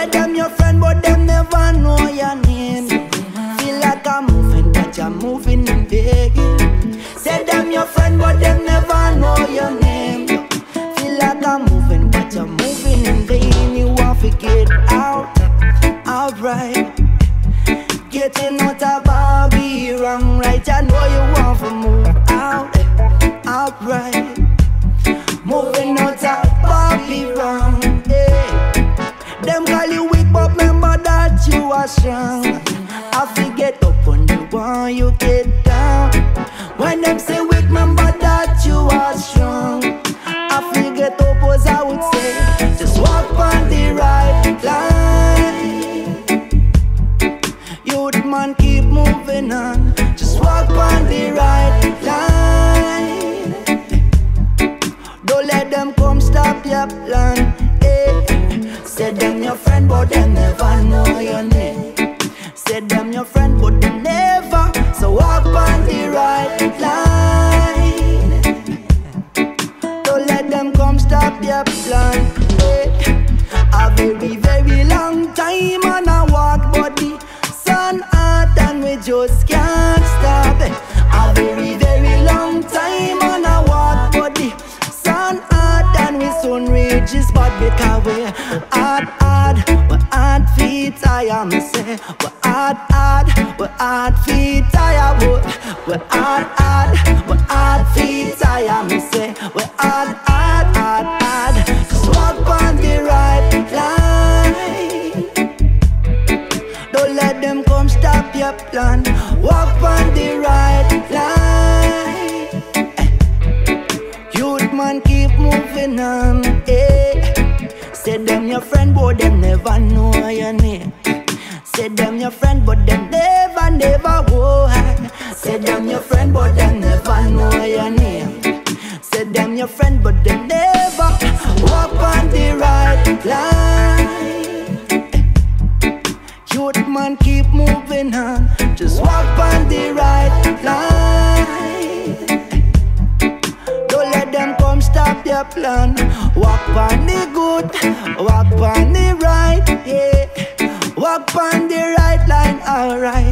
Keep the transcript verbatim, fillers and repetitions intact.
Say them your friend, but them never know your name. Feel like I'm moving, but you're moving in vain. Say them your friend, but them never know your name. Feel like I'm moving, but you're moving in vain. You want to get out, alright. Getting out of Bobby wrong, right? I know you want to move out, alright. Moving out of Bobby wrong, yeah. Them call you weak, but remember that you are strong. I forget up on the one you get down. When them say weak, remember that you are strong. I forget up as I would say, just walk on the right line. Youth man, keep moving on. Just walk on the right line. Don't let them come stop your plan. Hey. Say them your friend, but them never know your name. Say them your friend, but them never. So walk on the right line. Don't let them come stop your plan. Hey. A very, very long time and I walk, but the sun hot and we just can't stop it. A very, very long time and I walk, but the sun hot and we soon reach this spot because we're hard, hard, we're hard feet tired, me say. We're hard, hard, we're hard feet tired, we're hard, hard, we're hard feet tired, me say. We're hard, hard, hard, hard. Just walk on the right line. Don't let them come stop your plan. Walk on the right line. Youth man, keep moving on. Eh. Say them your friend, but them never know your name. Say them your friend, but them never, never would. Say them your friend, but them never know your name. Say them your friend, but them never walk on the right line. Youth man, keep moving on. Just walk on the right line. Don't let them come stop your plan. Walk on the good, walk on the right, yeah. Walk on the right line, alright.